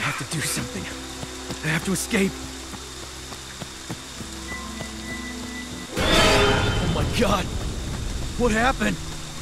have to do something. I have to escape. Oh my God! What happened?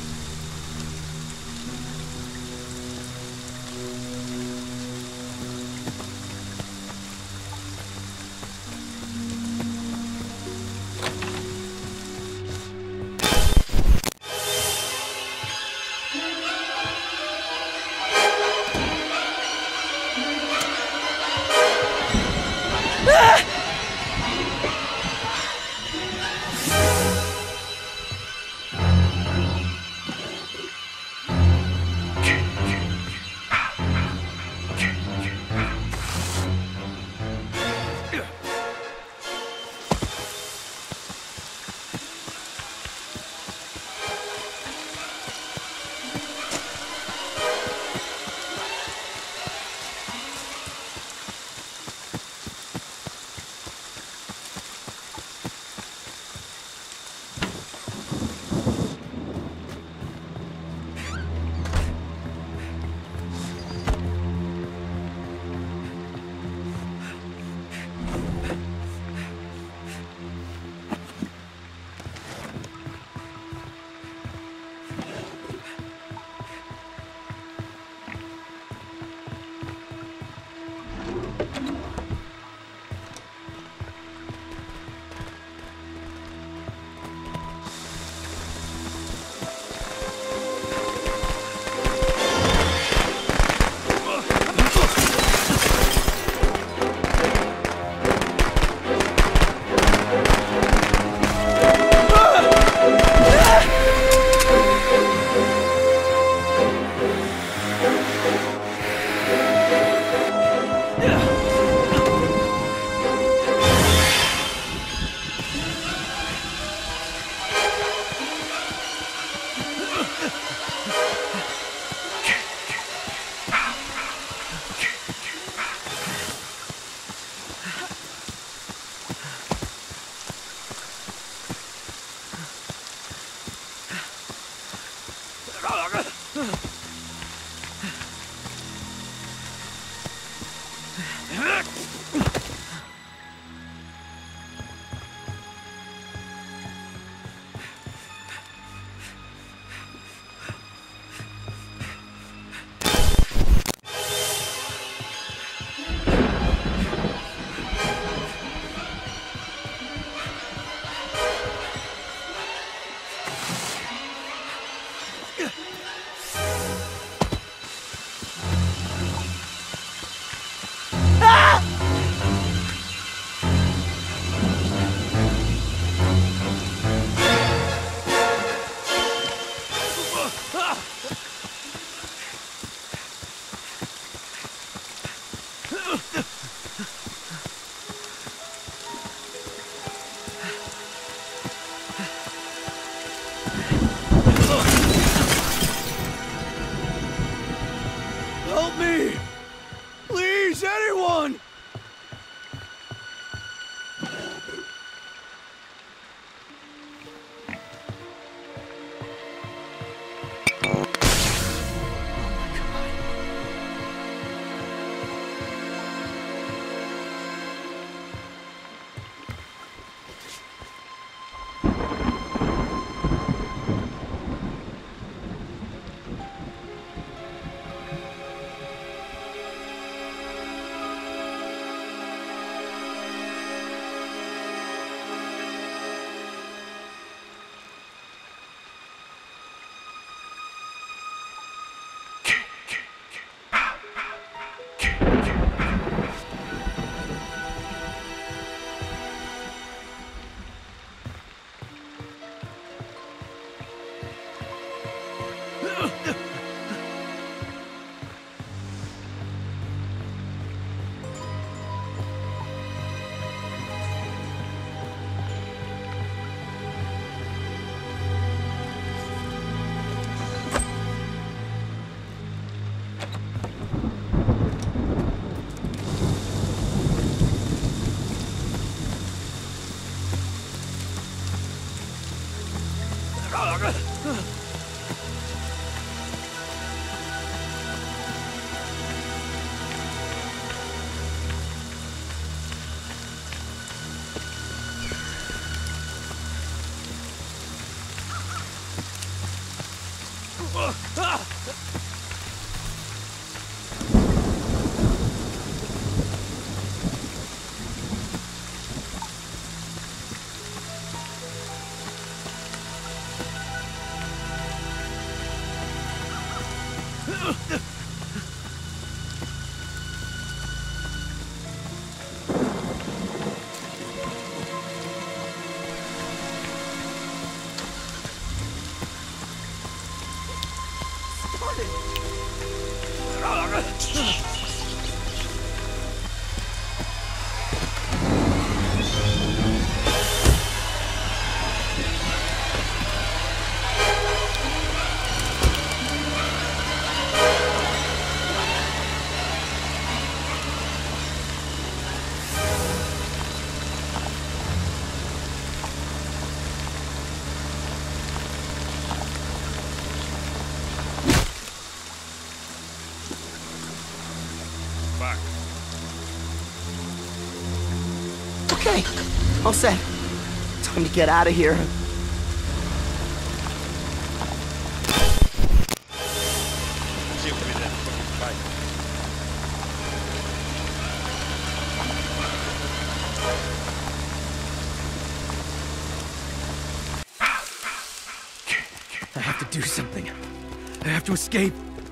Help me! Please, anyone! Okay, all set. Time to get out of here. I have to do something. I have to escape.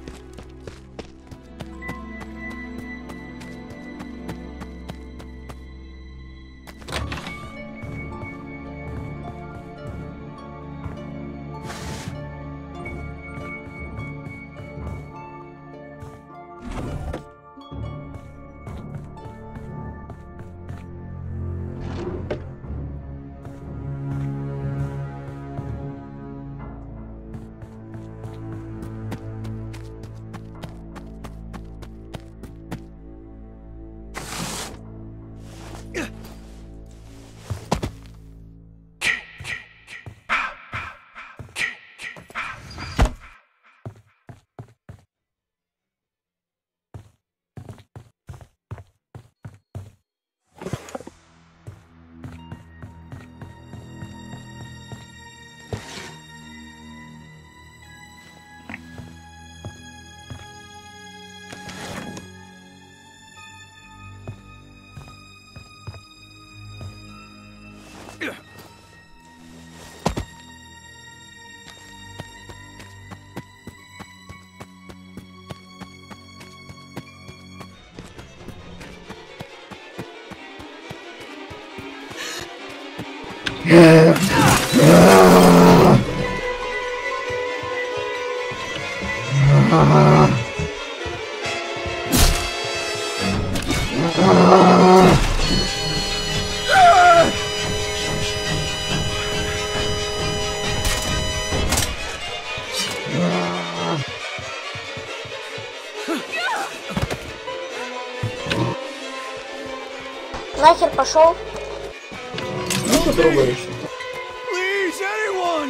Нахер пошел. Ну, потрогаешь. Please, anyone!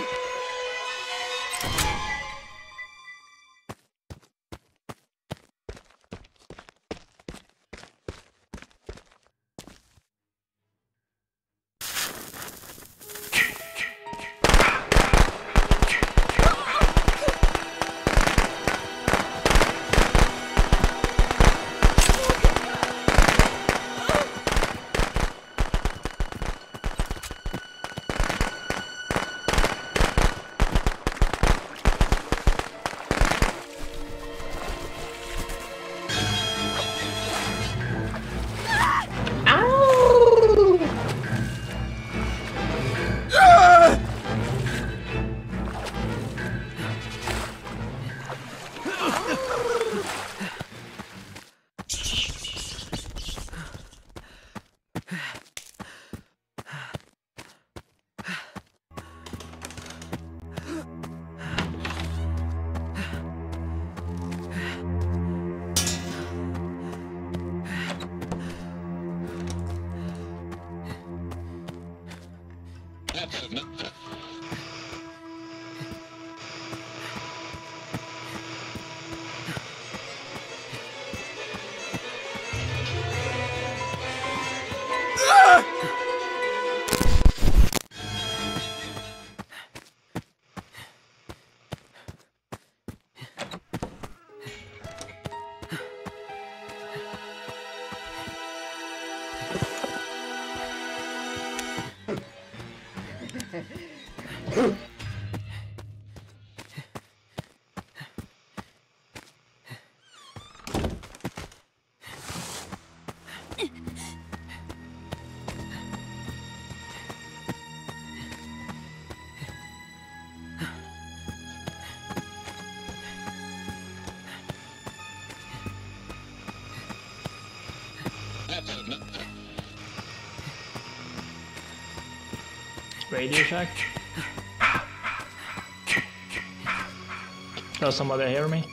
Radio Shack. Does somebody hear me?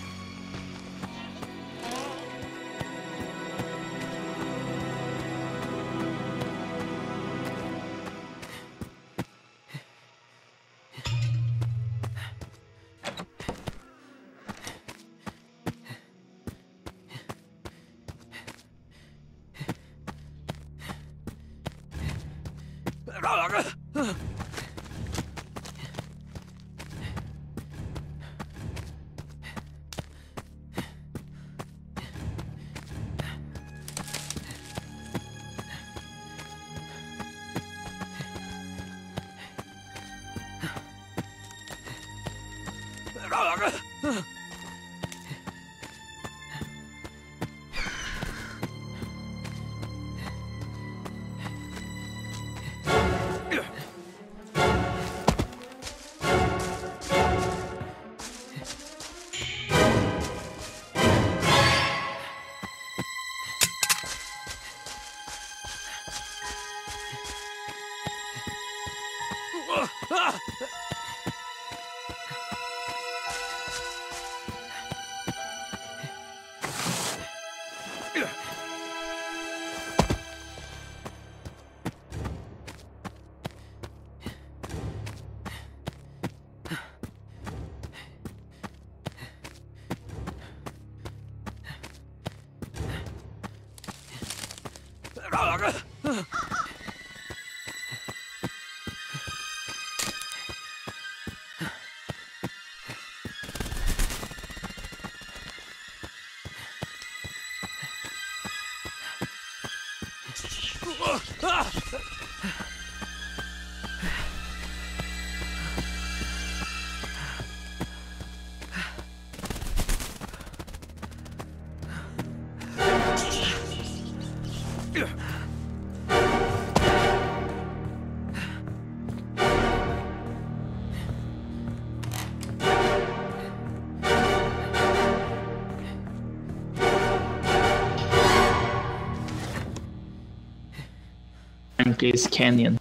Frankie's Canyon.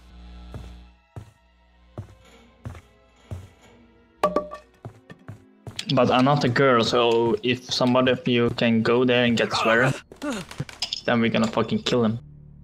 But I'm not a girl, so if somebody of you can go there and get sweater, then we're gonna fucking kill him.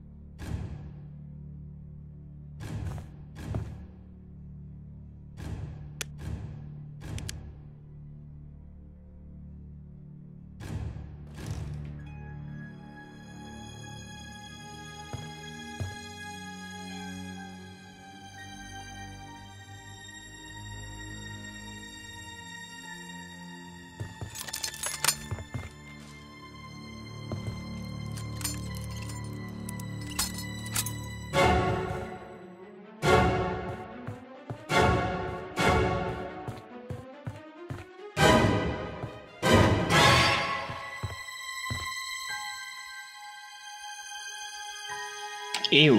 Ew.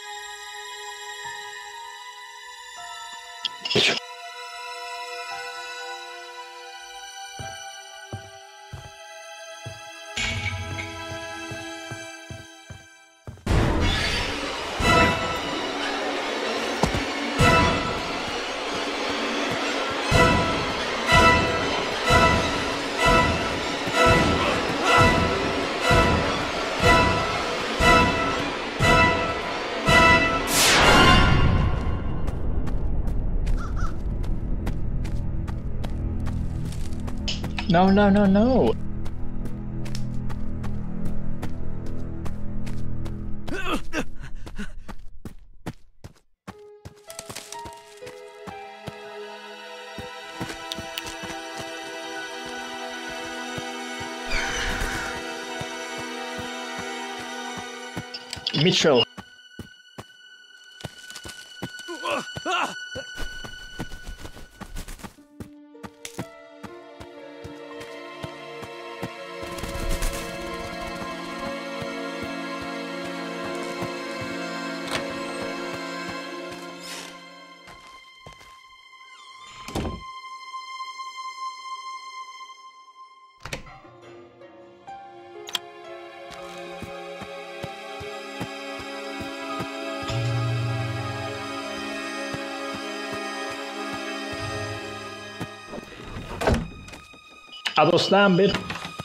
No, no, no, no. Mitchell. Shadow Slam, bitch.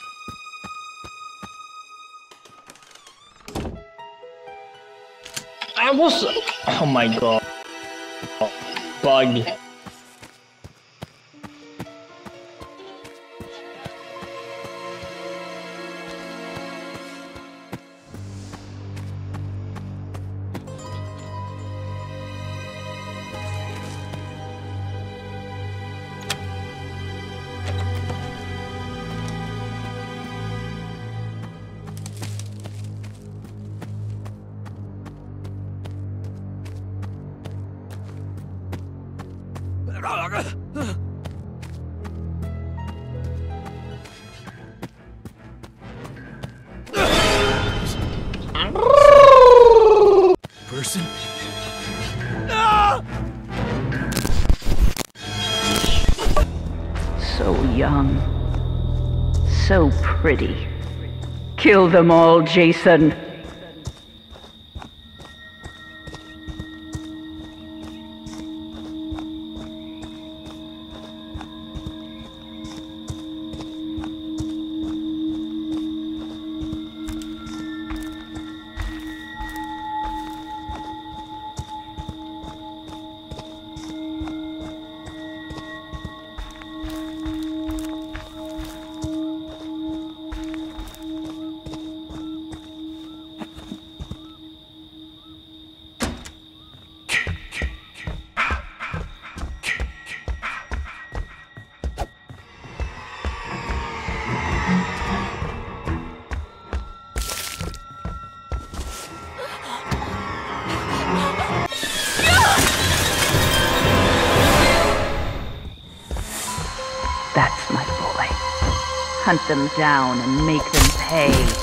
I was... Oh my god. Bug. Person? So young. So pretty. Kill them all, Jason. That's my boy. Hunt them down and make them pay.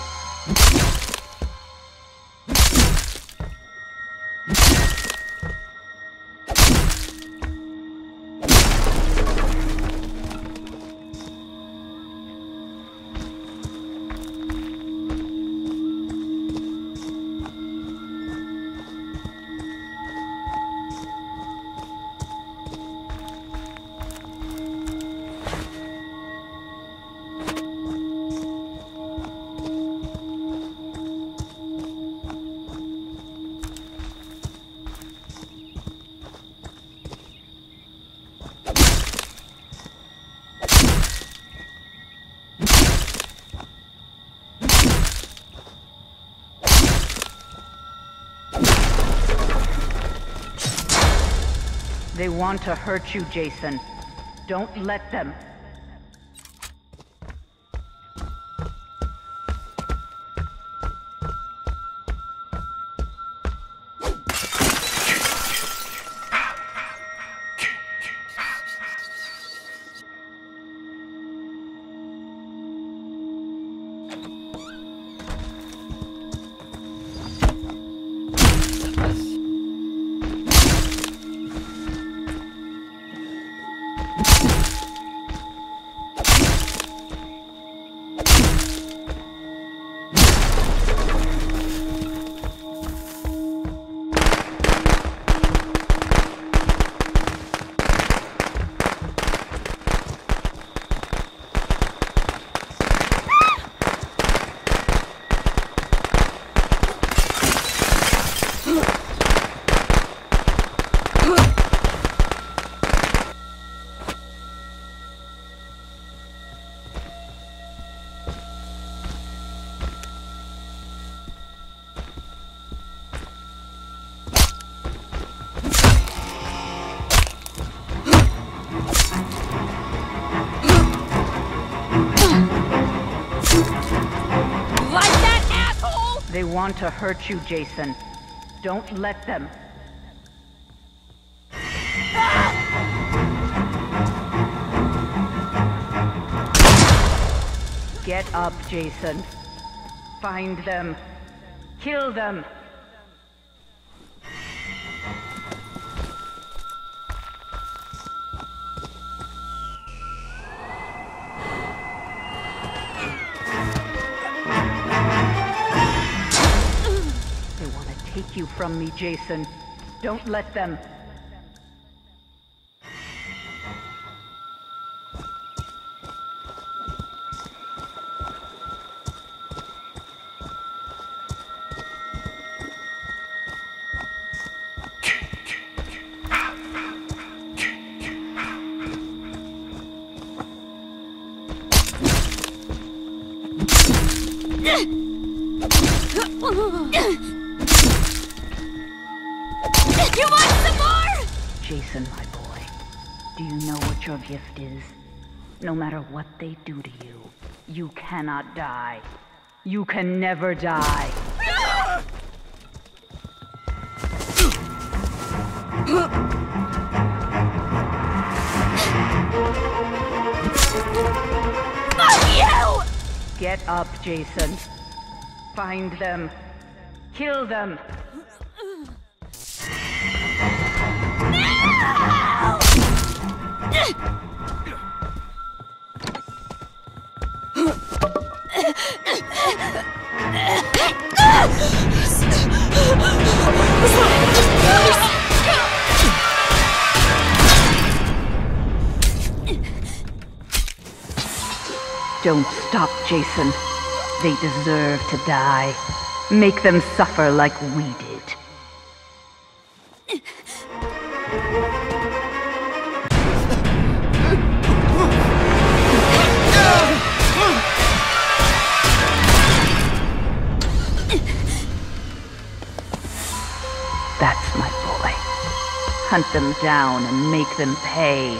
They want to hurt you, Jason. Don't let them. They want to hurt you, Jason. Don't let them. Get up, Jason. Find them. Kill them. Take you from me, Jason. Don't let them. You want some more? Jason, my boy, do you know what your gift is? No matter what they do to you, you cannot die. You can never die. Fuck you! Get up, Jason. Find them. Kill them. Don't stop, Jason. They deserve to die. Make them suffer like we did. That's my boy. Hunt them down and make them pay.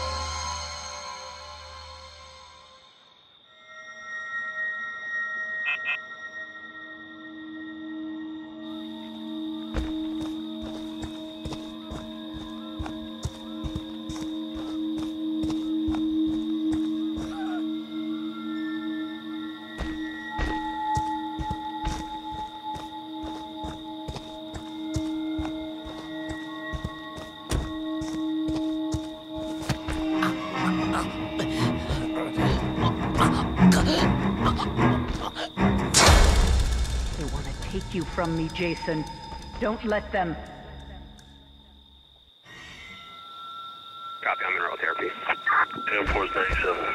Take you from me, Jason. Don't let them. Copy, I'm in neural therapy. 10-4-97.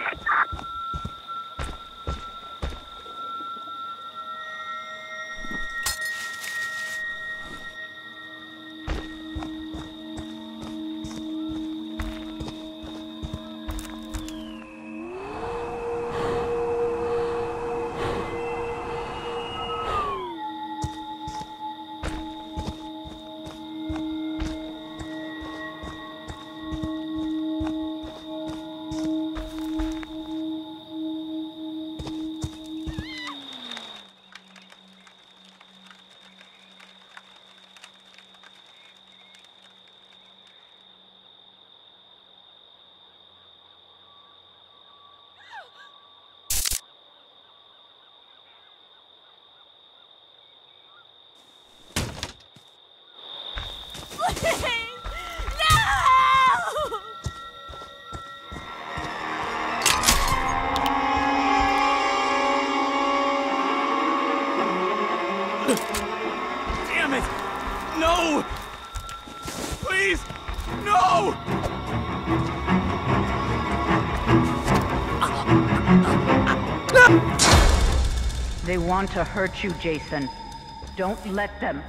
Damn it! No! Please! No! They want to hurt you, Jason. Don't let them.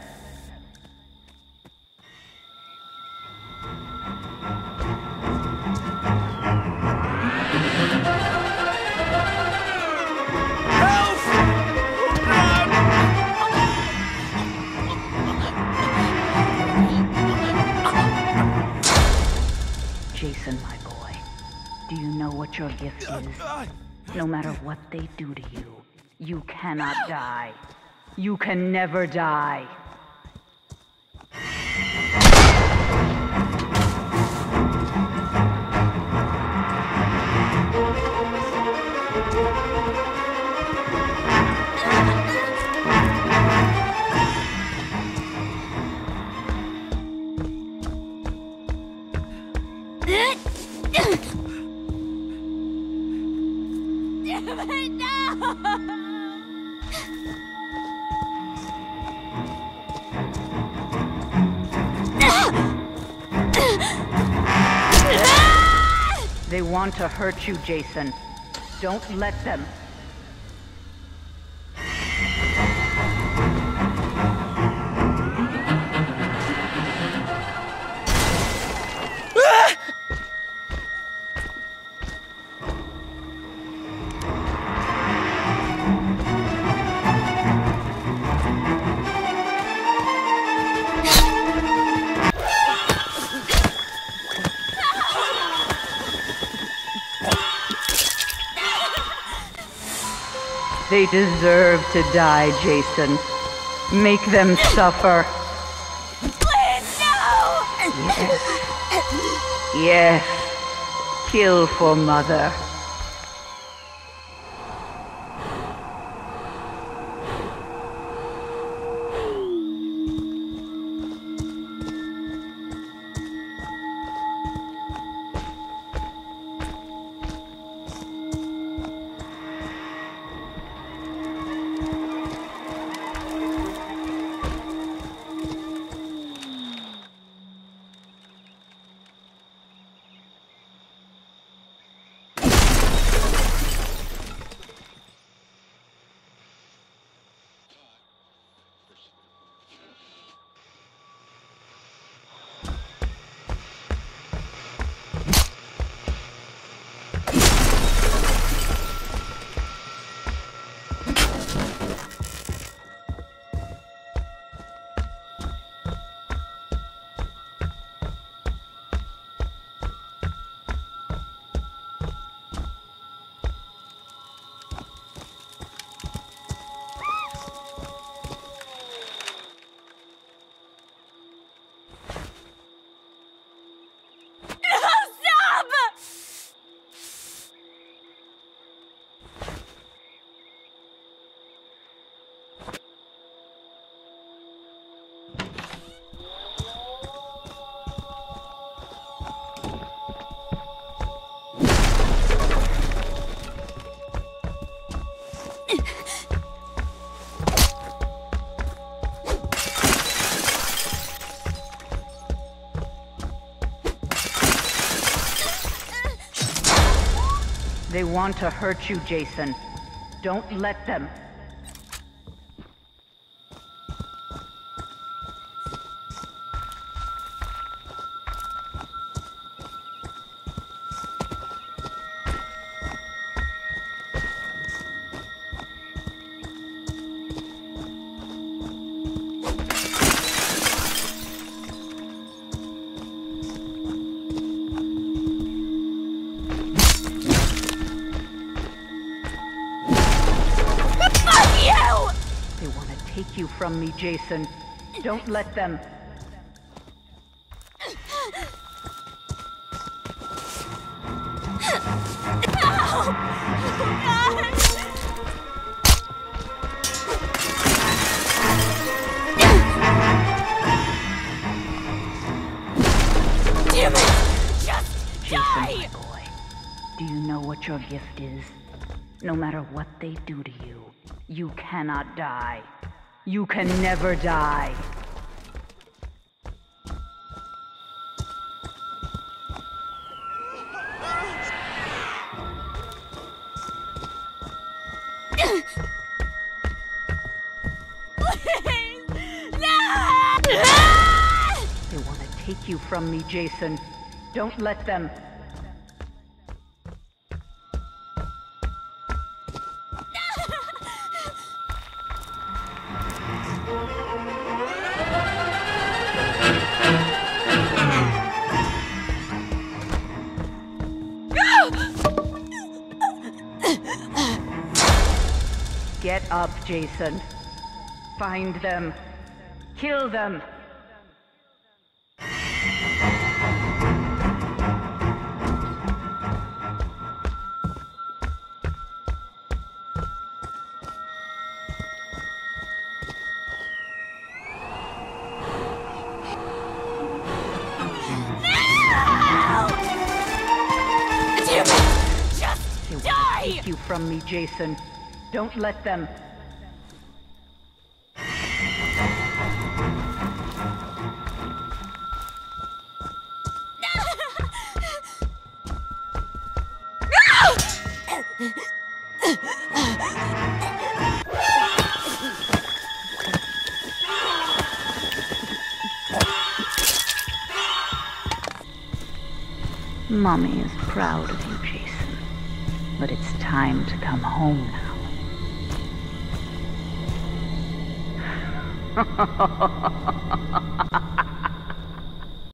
Jason, my boy, do you know what your gift is? No matter what they do to you, you cannot die. You can never die. They want to hurt you, Jason. Don't let them. They deserve to die, Jason. Make them suffer. Please, no! Yes. Yes. Kill for Mother. They want to hurt you, Jason. Don't let them. Take you from me, Jason. Don't let them. Damn it! Just Jason, die! my boy, do you know what your gift is? No matter what they do to you, you cannot die. You can never die. They want to take you from me, Jason. Don't let them. Get up, Jason. Find them. Kill them. Damn it! Just They want die! to take you from me, Jason. Don't let them. Mommy is proud of you, Jason. But it's time to come home now.